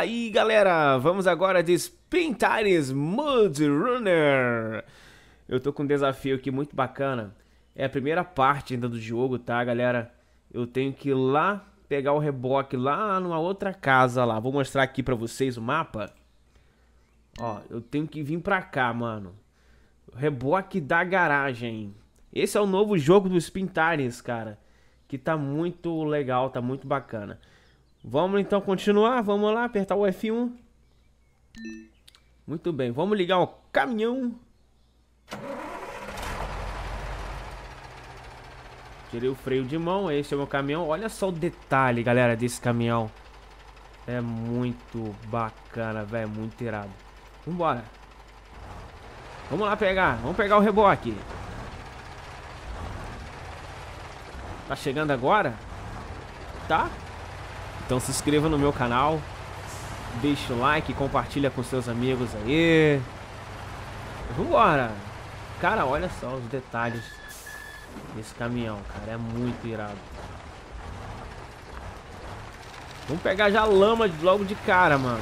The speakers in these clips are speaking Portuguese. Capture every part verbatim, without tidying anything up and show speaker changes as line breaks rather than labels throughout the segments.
Aí galera, vamos agora de Spin Tires Mud Runner. Eu tô com um desafio aqui muito bacana. É a primeira parte ainda do jogo, tá galera? Eu tenho que ir lá pegar o reboque lá numa outra casa lá. Vou mostrar aqui pra vocês o mapa. Ó, eu tenho que vir pra cá, mano. Reboque da garagem. Esse é o novo jogo do Spin Tires, cara. Que tá muito legal, tá muito bacana. Vamos então continuar, vamos lá, apertar o F um. Muito bem, vamos ligar o caminhão. Tirei o freio de mão, esse é o meu caminhão. Olha só o detalhe, galera, desse caminhão. É muito bacana, velho, muito irado. Vambora. Vamos lá pegar, vamos pegar o reboque. Tá chegando agora? Tá? Então se inscreva no meu canal. Deixa o like, compartilha com seus amigos aí. Vambora. Cara, olha só os detalhes desse caminhão, cara. É muito irado. Vamos pegar já a lama logo de cara, mano.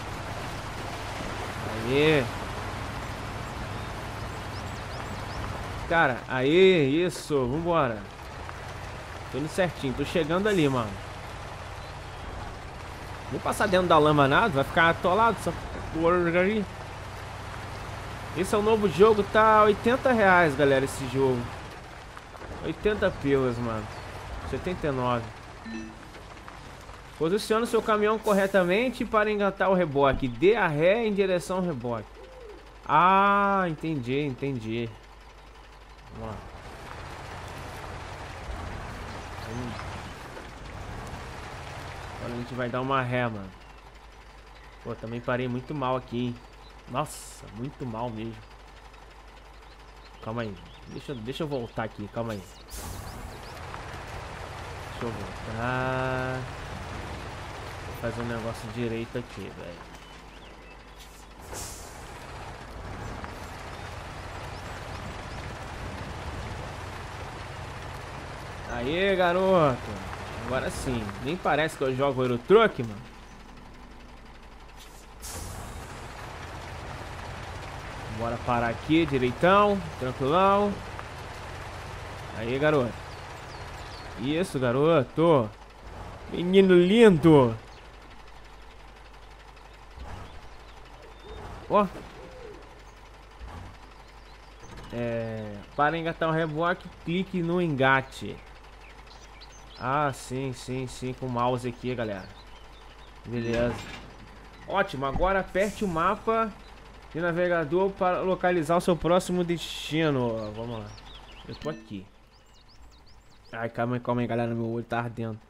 Aê. Cara, aê, isso. Vambora. Tô indo certinho, tô chegando ali, mano. Vou passar dentro da lama nada, vai ficar atolado essa porcaria. Esse é o novo jogo, tá oitenta reais, galera, esse jogo. oitenta pilas, mano. setenta e nove. Posicione seu caminhão corretamente para engatar o reboque. Dê a ré em direção ao reboque. Ah, entendi, entendi. Vamos lá. Vamos. Agora a gente vai dar uma ré, mano. Pô, também parei muito mal aqui, hein? Nossa, muito mal mesmo. Calma aí. Deixa, deixa eu voltar aqui, calma aí. Deixa eu voltar. Vou fazer um negócio direito aqui, velho. Aê, garoto. Agora sim. Nem parece que eu jogo Euro Truck, mano. Bora parar aqui, direitão, tranquilão. Aí, garoto. Isso, garoto. Menino lindo. Ó. É, para engatar um reboque, clique no engate. Ah, sim, sim, sim, com o mouse aqui, galera. Beleza. Ótimo, agora aperte o mapa de navegador para localizar o seu próximo destino. Vamos lá. Eu tô aqui. Ai, calma aí, calma aí, galera. Meu olho tá ardendo.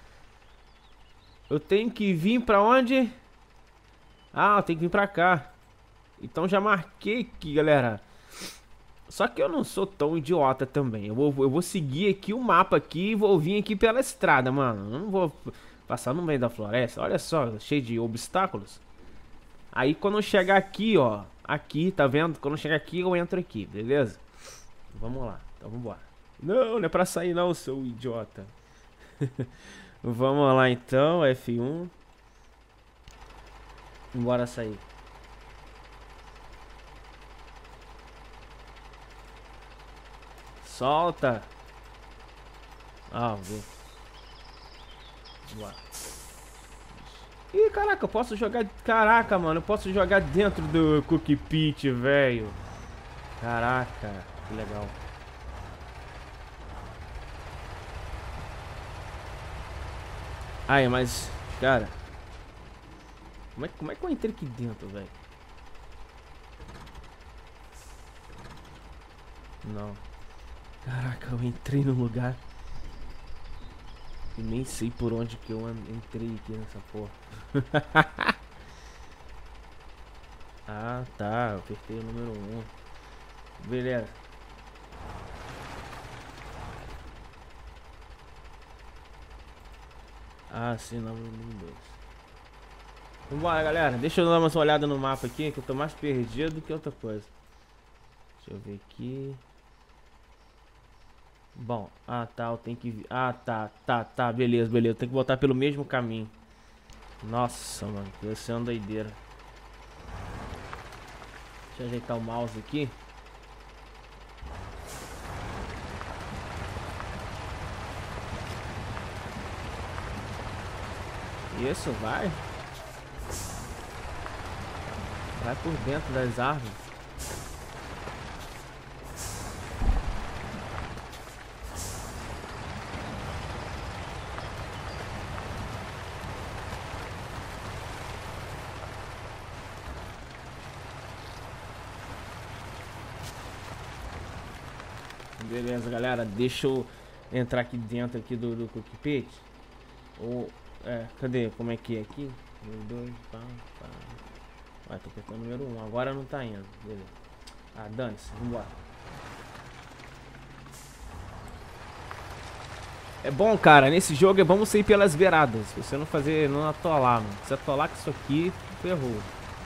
Eu tenho que vir pra onde? Ah, eu tenho que vir pra cá. Então já marquei aqui, galera. Só que eu não sou tão idiota também. Eu vou, eu vou seguir aqui o mapa aqui e vou vir aqui pela estrada, mano. Eu não vou passar no meio da floresta. Olha só, cheio de obstáculos. Aí quando eu chegar aqui, ó. Aqui, tá vendo? Quando eu chegar aqui, eu entro aqui, beleza? Vamos lá, então vambora. Não, não é pra sair não, seu idiota. Vamos lá então, F um. Bora sair. Solta. Ah, vou. Bora. Ih, caraca, eu posso jogar... Caraca, mano, eu posso jogar dentro do cockpit, velho. Caraca, que legal. Ai, mas... Cara... Como é, como é que eu entrei aqui dentro, velho? Não. Caraca, eu entrei no lugar... E nem sei por onde que eu entrei aqui nessa porra. Ah, tá. Eu apertei o número um. Beleza. Ah, sim, número dois. Vambora, galera. Deixa eu dar uma olhada no mapa aqui, que eu tô mais perdido do que outra coisa. Deixa eu ver aqui. Bom, ah tá, eu tenho que... Ah tá, tá, tá, beleza, beleza. Tem que voltar pelo mesmo caminho. Nossa, mano, que vai ser uma doideira. Deixa eu ajeitar o mouse aqui. Isso, vai. Vai por dentro das árvores. Beleza, galera. Deixa eu entrar aqui dentro aqui do, do cockpit. Ou, é, cadê? Como é que é aqui? Um, dois, pá, pá. Vai, tô apertando o número um. Agora não tá indo. Beleza. Ah, dane-se. Vambora. É bom, cara. Nesse jogo é bom você ir pelas beiradas. Você não fazer, não atolar, mano. Se atolar com isso aqui, ferrou.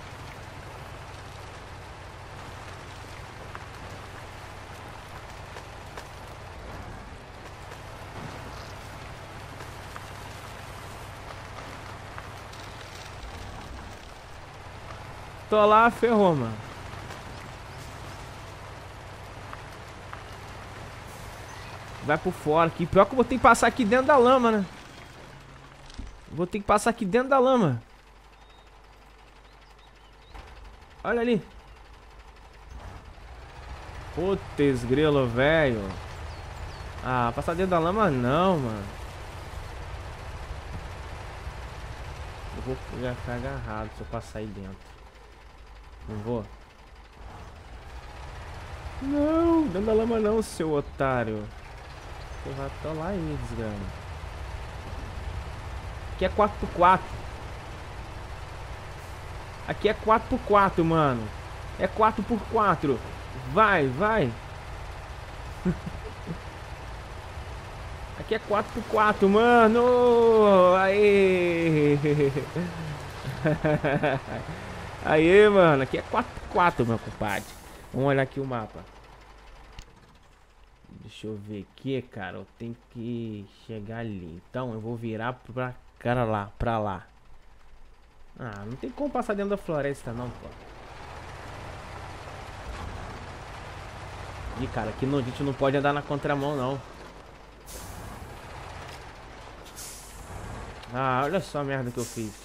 Atolar, ferrou, mano. Vai por fora aqui. Pior que eu vou ter que passar aqui dentro da lama, né? Vou ter que passar aqui dentro da lama. Olha ali. Putz, grilo, velho. Ah, passar dentro da lama não, mano. Eu vou ficar agarrado se eu passar aí dentro. Não vou? Não, dentro da lama não, seu otário. Você vai atolar aí, desgrama. Aqui é quatro por quatro. Aqui é quatro por quatro, mano. É quatro por quatro. Vai, vai. Aqui é quatro por quatro, mano. Aê. Aê, mano. Aqui é quatro por quatro, meu compadre. Vamos olhar aqui o mapa. Deixa eu ver aqui, cara. Eu tenho que chegar ali. Então eu vou virar pra cara lá, pra lá. Ah, não tem como passar dentro da floresta não, pô. Ih, cara, aqui não, a gente não pode andar na contramão, não. Ah, olha só a merda que eu fiz.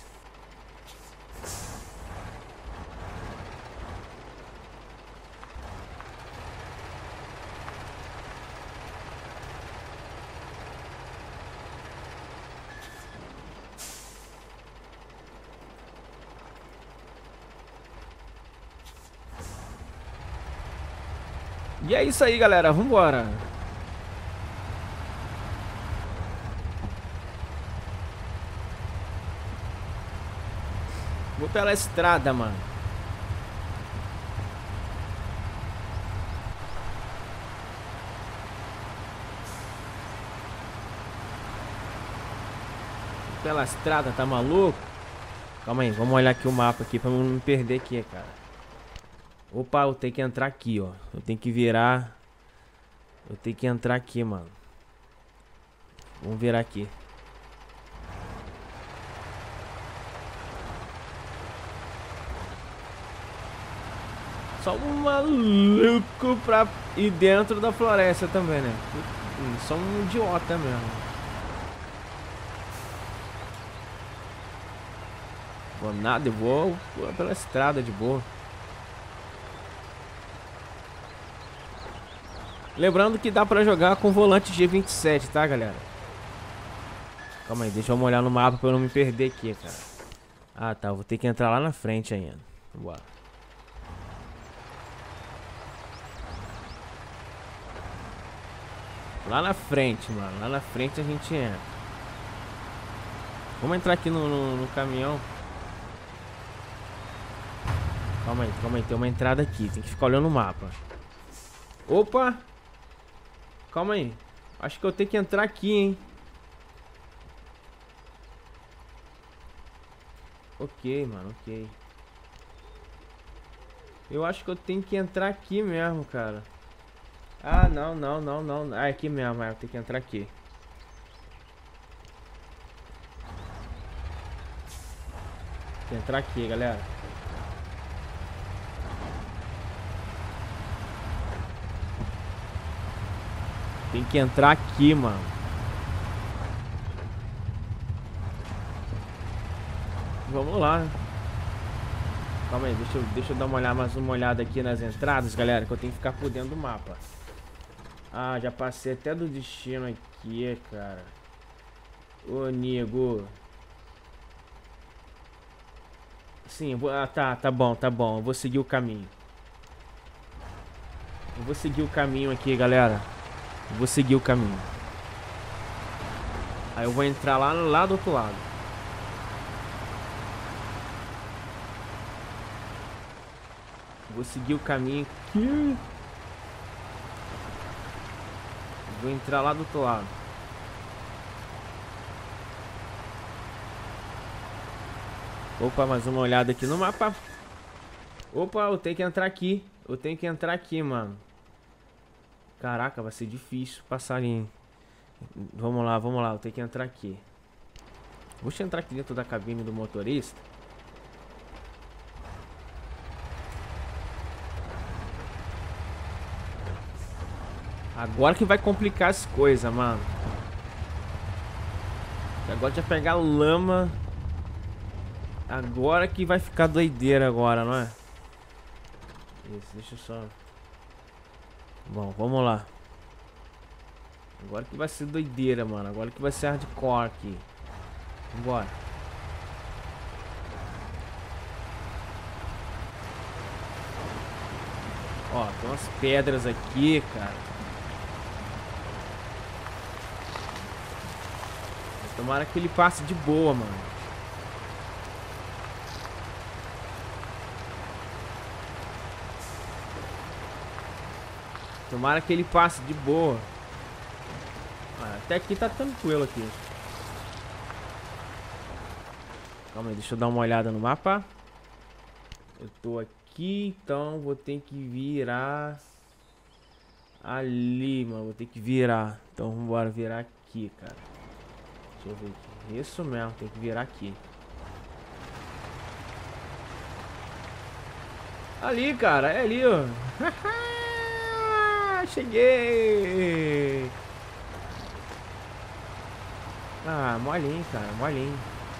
E é isso aí, galera. Vambora. Vou pela estrada, mano. Vou pela estrada, tá maluco? Calma aí, vamos olhar aqui o mapa aqui pra não me perder aqui, cara. Opa, eu tenho que entrar aqui, ó. Eu tenho que virar. Eu tenho que entrar aqui, mano. Vamos virar aqui. Só um maluco pra ir dentro da floresta também, né? Só um idiota mesmo. Vou nada, eu vou pela estrada de boa. Lembrando que dá pra jogar com volante G vinte e sete, tá, galera? Calma aí, deixa eu olhar no mapa pra eu não me perder aqui, cara. Ah, tá, vou ter que entrar lá na frente ainda. Vambora. Lá na frente, mano. Lá na frente a gente entra. Vamos entrar aqui no, no, no caminhão. Calma aí, calma aí. Tem uma entrada aqui. Tem que ficar olhando o mapa. Opa! Calma aí. Acho que eu tenho que entrar aqui, hein? Ok, mano, ok. Eu acho que eu tenho que entrar aqui mesmo, cara. Ah, não, não, não, não. Ah, é aqui mesmo, eu tenho que entrar aqui. que entrar aqui, galera. Tem que entrar aqui, mano. Vamos lá. Calma aí, deixa eu, deixa eu dar uma olhada, mais uma olhada aqui nas entradas, galera, que eu tenho que ficar por dentro do mapa. Ah, já passei até do destino aqui, cara. Ô, nego. Sim, eu vou... Ah, tá, tá bom, tá bom. Eu vou seguir o caminho. Eu vou seguir o caminho aqui, galera. Eu vou seguir o caminho. Aí eu vou entrar lá, lá do outro lado. Vou seguir o caminho aqui. Vou entrar lá do outro lado. Opa, mais uma olhada aqui no mapa. Opa, eu tenho que entrar aqui. Eu tenho que entrar aqui, mano. Caraca, vai ser difícil passar ali. Vamos lá, vamos lá. Eu tenho que entrar aqui. Vou entrar aqui dentro da cabine do motorista. Agora que vai complicar as coisas, mano. Agora já pegar lama. Agora que vai ficar doideira agora, não é? Isso, deixa eu só... Bom, vamos lá. Agora que vai ser doideira, mano. Agora que vai ser hardcore aqui. Vambora. Ó, tem umas pedras aqui, cara. Tomara que ele passe de boa, mano. Tomara que ele passe de boa. Ah, até aqui tá tranquilo aqui. Calma aí, deixa eu dar uma olhada no mapa. Eu tô aqui, então vou ter que virar ali, mano. Vou ter que virar. Então vamos embora virar aqui, cara. Deixa eu ver aqui. Isso mesmo, tem que virar aqui. Ali, cara, é ali, ó. Cheguei! Ah, molinho, cara, molinho.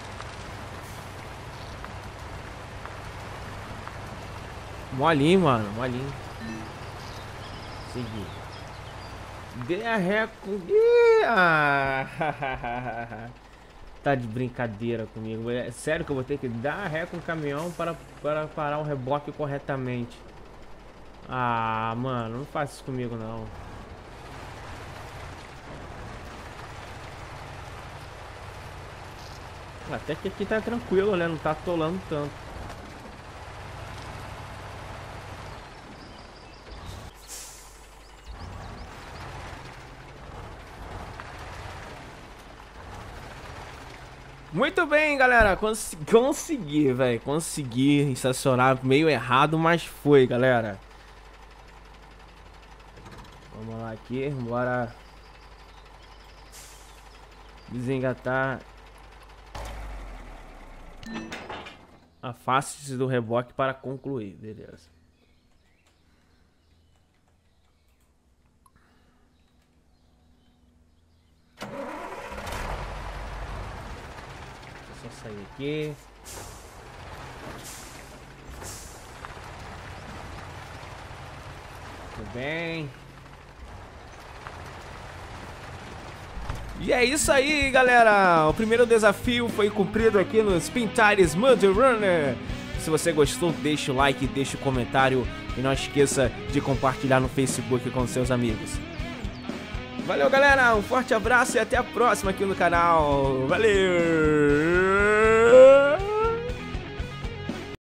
Molinho, mano, molinho. Seguir. Dê a ré com... Ah, tá de brincadeira comigo. É sério que eu vou ter que dar a ré com o caminhão para, para parar o reboque corretamente. Ah, mano, não faça isso comigo, não. Até que aqui tá tranquilo, né? Não tá atolando tanto. Muito bem, galera. Cons consegui, velho. Consegui estacionar meio errado, mas foi, galera. Vamos lá aqui. Bora desengatar. Afaste-se do reboque para concluir. Beleza. Deixa eu só sair aqui. Tudo bem. E é isso aí, galera. O primeiro desafio foi cumprido aqui no Spin Tires Mud Runner. Se você gostou, deixa o like, deixa o comentário e não esqueça de compartilhar no Facebook com seus amigos. Valeu, galera. Um forte abraço e até a próxima aqui no canal. Valeu!